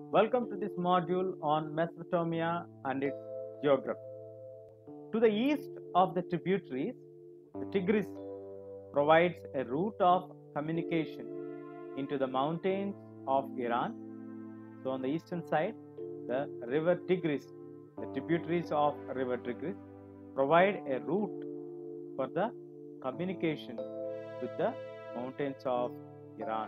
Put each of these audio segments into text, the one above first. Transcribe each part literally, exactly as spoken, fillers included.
Welcome to this module on Mesopotamia and its geography. To the east of the tributaries, the Tigris provides a route of communication into the mountains of Iran. So on the eastern side, the river Tigris, the tributaries of river Tigris provide a route for the communication with the mountains of Iran.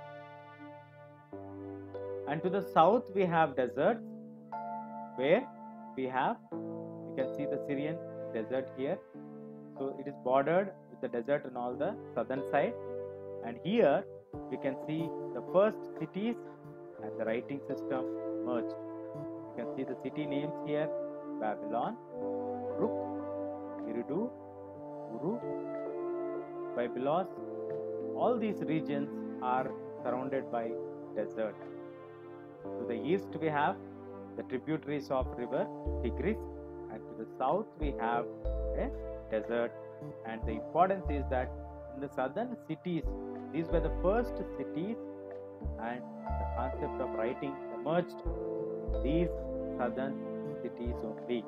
And to the south we have deserts, where we have, you can see the Syrian desert here. So it is bordered with the desert on all the southern side, and here we can see the first cities and the writing system merged. You can see the city names here: Babylon, Uruk, Eridu, Uru, Byblos. All these regions are surrounded by desert. To the east we have the tributaries of river Tigris, and to the south we have a desert. And the importance is that in the southern cities, these were the first cities, and the concept of writing emerged in these southern cities only.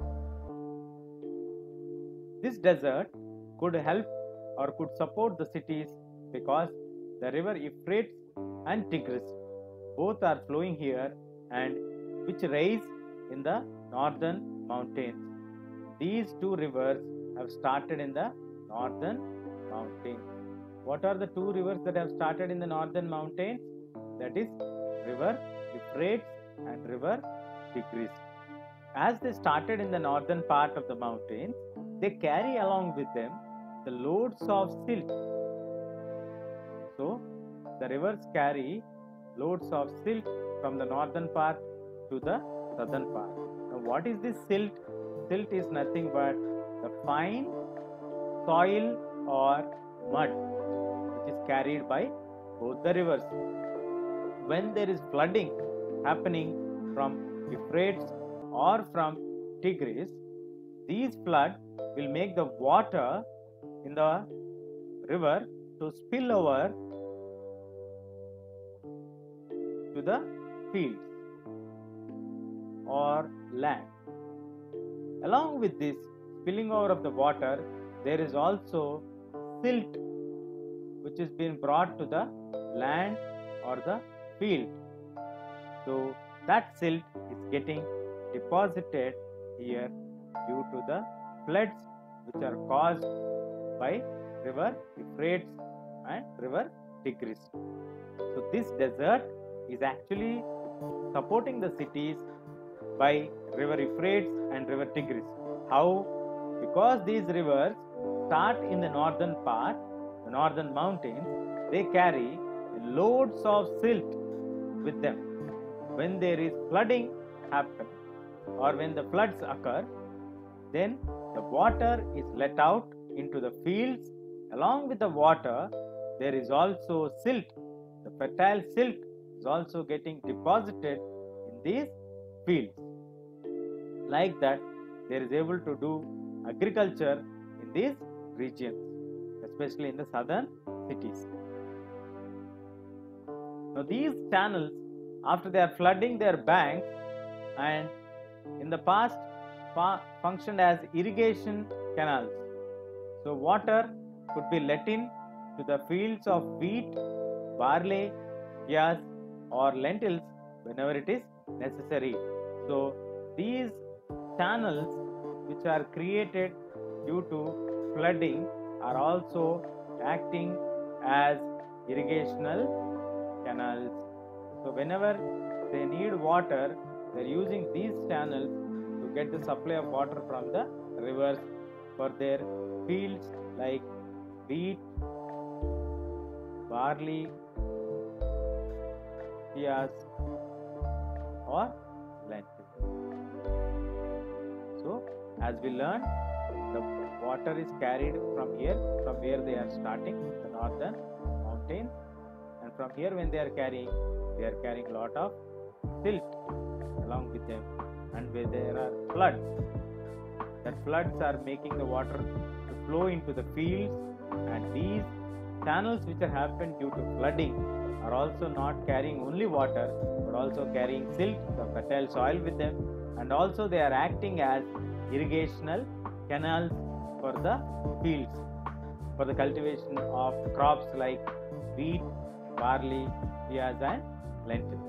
This desert could help or could support the cities because the river Euphrates and Tigris both are flowing here, and which rise in the northern mountains. These two rivers have started in the northern mountains. What are the two rivers that have started in the northern mountains? That is river Euphrates and river Tigris. As they started in the northern part of the mountains, they carry along with them the loads of silt. So the rivers carry loads of silt from the northern part to the southern part. Now, what is this silt? Silt is nothing but the fine soil or mud which is carried by both the rivers. When there is flooding happening from Euphrates or from Tigris, these floods will make the water in the river to spill over to the fields or land. Along with this spilling over of the water, there is also silt which is being brought to the land or the field. So that silt is getting deposited here due to the floods which are caused by river Euphrates and river Tigris. So this desert is actually supporting the cities by river Euphrates and river Tigris. How? Because these rivers start in the northern part, the northern mountains, they carry loads of silt with them. When there is flooding happen or when the floods occur, then the water is let out into the fields. Along with the water, there is also silt. The fertile silt is also getting deposited in these fields. Like that, there is able to do agriculture in these regions, especially in the southern cities. Now these channels, after they are flooding their banks, and in the past functioned as irrigation canals. So water could be let in to the fields of wheat, barley, peas or lentils whenever it is necessary. So these channels which are created due to flooding are also acting as irrigational canals. So whenever they need water, they are using these channels to get the supply of water from the rivers for their fields like wheat, barley, peas or lentils. So as we learn, the water is carried from here, from where they are starting, the northern mountains, and from here when they are carrying, they are carrying lot of silt along with them, and where there are floods, that floods are making the water to flow into the fields, and these channels which are happened due to flooding are also not carrying only water but also carrying silt, the fertile soil with them, and also they are acting as irrigational canals for the fields for the cultivation of crops like wheat, barley, peas and lentils.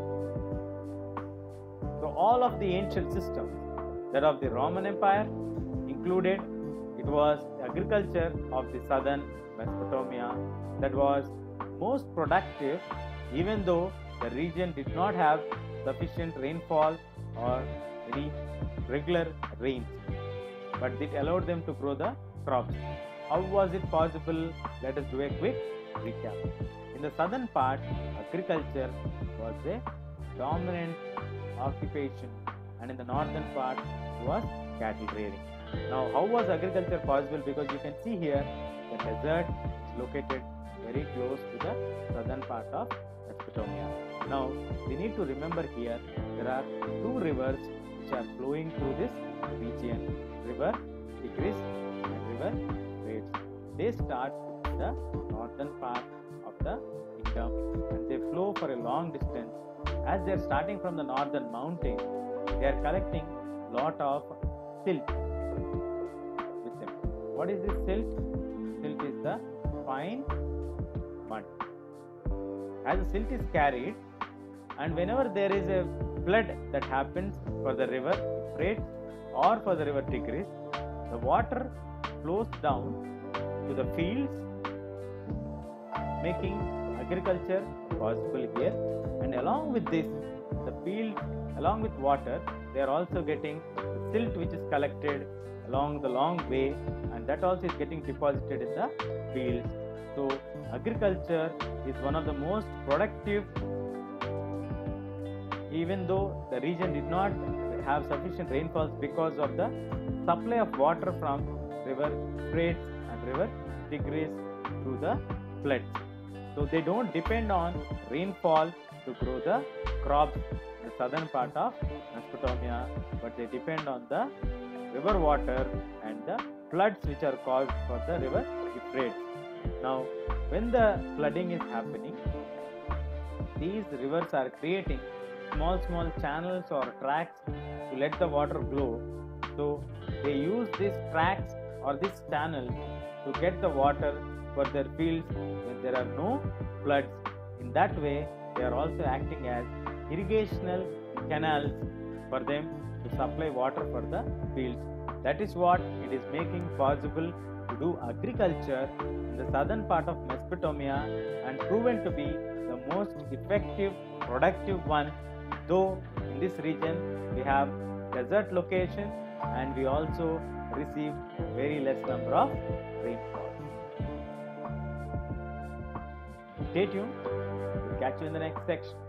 So all of the ancient systems that of the Roman Empire included, it was agriculture of the southern Mesopotamia that was most productive, even though the region did not have sufficient rainfall or any regular rains, but it allowed them to grow the crops. How was it possible? Let us do a quick recap. In the southern part, agriculture was a dominant occupation, and in the northern part it was cattle rearing. Now, how was agriculture possible? Because you can see here the desert is located very close to the southern part of Mesopotamia. Now, we need to remember here there are two rivers which are flowing through this region, river Tigris and river Euphrates. They start in the northern part of the kingdom and they flow for a long distance. As they are starting from the northern mountain, they are collecting lot of silt with them. What is this silt? Silt is the fine mud. As the silt is carried, and whenever there is a flood that happens for the river Euphrates or for the river Tigris, the water flows down to the fields, making agriculture possible here. And along with this, the field, along with water, they are also getting the silt which is collected along the long way, and that also is getting deposited in the fields. So agriculture is one of the most productive, even though the region did not have sufficient rainfalls because of the supply of water from river Euphrates and river Tigris through the floods. So they don't depend on rainfall to grow the crops in the southern part of Mesopotamia, but they depend on the river water and the floods which are caused for the river Euphrates. Now, when the flooding is happening, these rivers are creating small small channels or tracks to let the water flow. So they use these tracks or this channel to get the water for their fields when there are no floods. In that way, they are also acting as irrigational canals for them to supply water for the fields. That is what it is making possible to do agriculture in the southern part of Mesopotamia and proven to be the most effective, productive one, though in this region we have desert location and we also receive very less number of rainfall. Stay tuned. We'll catch you in the next section.